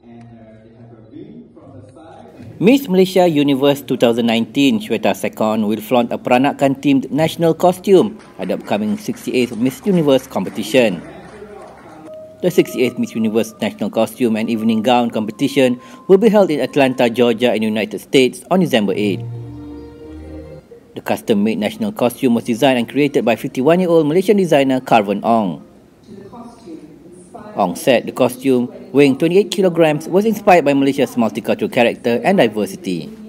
Miss Malaysia Universe 2019, Shweta Sekon will flaunt a peranakan-themed national costume at the upcoming 68th Miss Universe competition. The 68th Miss Universe National Costume and Evening Gown competition will be held in Atlanta, Georgia in the United States on December 8. The custom-made national costume was designed and created by 51-year-old Malaysian designer Carven Ong. Ong said the costume, weighing 28 kilograms, was inspired by Malaysia's multicultural character and diversity.